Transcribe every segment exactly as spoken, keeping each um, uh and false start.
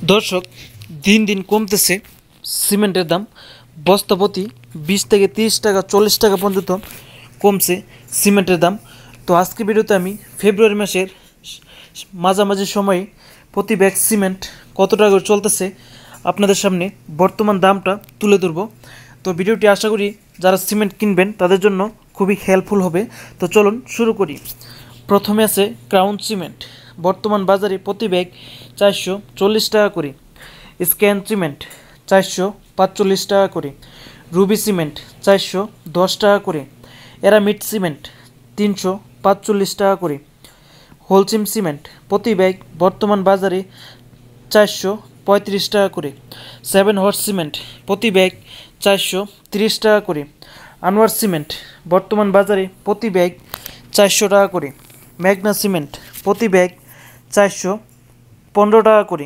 दर्शक दिन दिन कमतेছে সিমেন্টের দাম বস্তা প্রতি বিশ থেকে ত্রিশ টাকা চল্লিশ টাকা পর্যন্ত কমছে সিমেন্টের দাম। তো আজকে ভিডিওতে আমি ফেব্রুয়ারি মাসের মাঝামাঝি সময়ে প্রতি ব্যাগ সিমেন্ট কত টাকা করে চলতেছে আপনাদের সামনে বর্তমান দামটা তুলে ধরব। তো ভিডিওটি আশা করি যারা সিমেন্ট কিনবেন তাদের জন্য খুবই হেল্পফুল হবে। তো চলুন শুরু করি। প্রথমে আছে ক্রাউন সিমেন্ট, বর্তমান বাজারে প্রতি ব্যাগ চারশো চল্লিশ টাকা করে। স্ক্যান সিমেন্ট চারশো পাঁচচল্লিশ টাকা করে। রুবি সিমেন্ট চারশো দশ টাকা করে। এরামিড সিমেন্ট তিনশো পাঁচচল্লিশ টাকা করে। হোলসিম সিমেন্ট প্রতি ব্যাগ বর্তমান বাজারে চারশো পঁয়ত্রিশ টাকা করে। সেভেন হর্স সিমেন্ট প্রতি ব্যাগ চারশো তিরিশ টাকা করে। আনোয়ার সিমেন্ট বর্তমান বাজারে প্রতি ব্যাগ চারশো টাকা করে। ম্যাগনা সিমেন্ট প্রতি ব্যাগ চারশো পনেরো টাকা করে।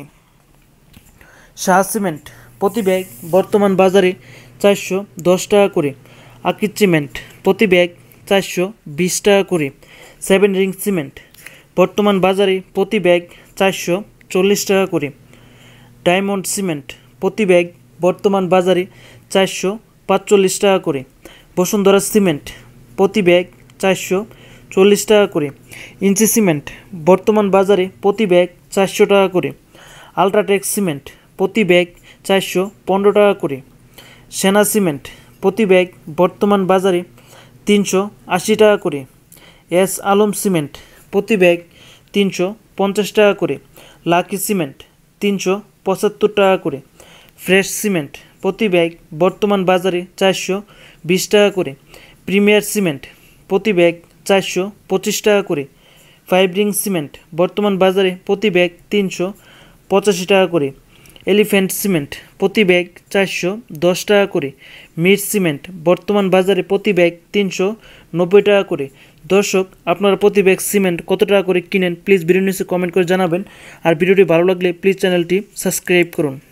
শাহ সিমেন্ট প্রতি ব্যাগ বর্তমান বাজারে চারশো দশ টাকা করে। আকিজ সিমেন্ট প্রতি ব্যাগ চারশো বিশ টাকা করে। সেভেন রিং সিমেন্ট বর্তমান বাজারে প্রতি ব্যাগ চারশো চল্লিশ টাকা করে। ডায়মন্ড সিমেন্ট প্রতি ব্যাগ বর্তমান বাজারে চারশো পাঁচচল্লিশ টাকা করে। বসুন্ধরা সিমেন্ট প্রতি ব্যাগ চারশো চল্লিশ টাকা করে। ইঞ্চি সিমেন্ট বর্তমান বাজারে প্রতি ব্যাগ চারশো টাকা করে। আলট্রাটেক সিমেন্ট প্রতি ব্যাগ চারশো পনেরো টাকা করে। সেনা সিমেন্ট প্রতি ব্যাগ বর্তমান বাজারে তিনশো আশি টাকা করে। এস আলম সিমেন্ট প্রতি ব্যাগ তিনশো পঞ্চাশ টাকা করে। লাকি সিমেন্ট তিনশো পঁচাত্তর টাকা করে। ফ্রেশ সিমেন্ট প্রতি ব্যাগ বর্তমান বাজারে চারশো বিশ টাকা করে। প্রিমিয়ার সিমেন্ট প্রতি ব্যাগ চারশো পঁচিশ টাকা করে। ফাইভ রিং সিমেন্ট বর্তমান বাজারে প্রতি ব্যাগ তিনশো পঁচাশি টাকা করে। এলিফ্যান্ট সিমেন্ট প্রতি ব্যাগ চারশো দশ টাকা করে। মিট সিমেন্ট বর্তমান বাজারে প্রতি ব্যাগ তিনশো নব্বই টাকা করে। দর্শক, আপনারা প্রতি ব্যাগ সিমেন্ট কত টাকা করে কিনেন প্লিজ ভিডিও নিচে কমেন্ট করে জানাবেন। আর ভিডিওটি ভালো লাগলে প্লিজ চ্যানেলটি সাবস্ক্রাইব করুন।